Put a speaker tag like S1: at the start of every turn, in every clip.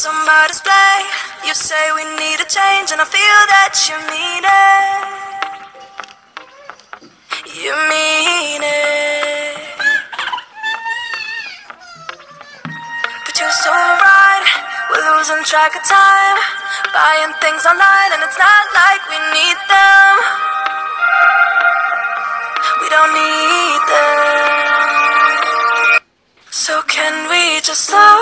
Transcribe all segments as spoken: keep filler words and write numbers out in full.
S1: some by display. You say we need a change, and I feel that you mean it. You mean it. But you're so right, we're losing track of time, buying things online, and it's not like we need them. We don't need them. So can we just slow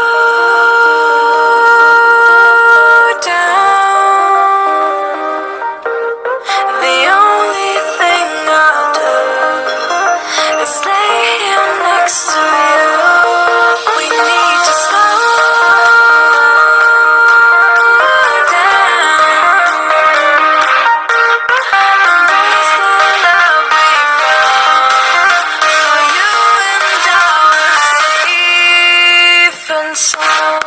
S1: down? The only thing I'll do is lay here next to you. We need to slow down. Embrace the love we found. For you and I are safe and sound.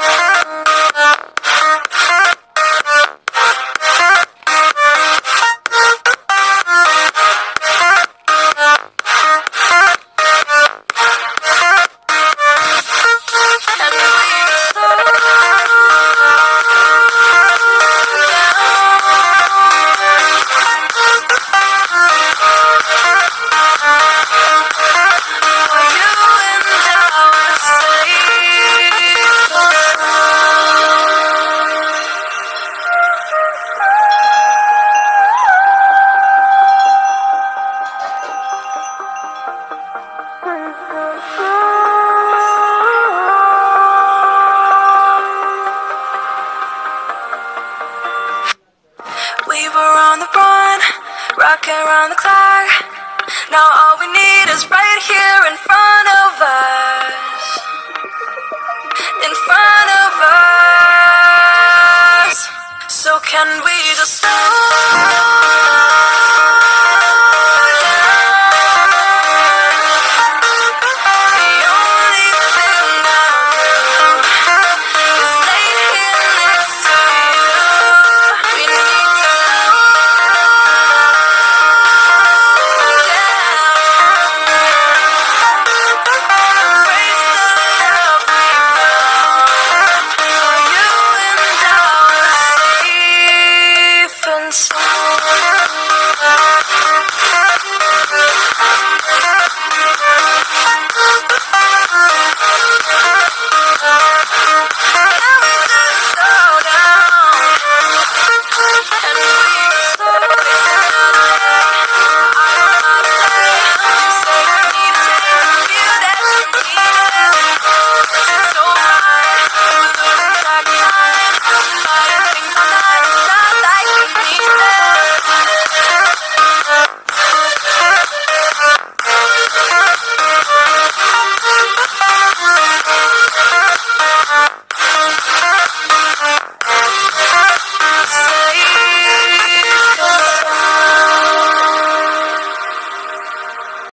S1: We were on the run, rocking around the clock. Now all we need is right here in front of us.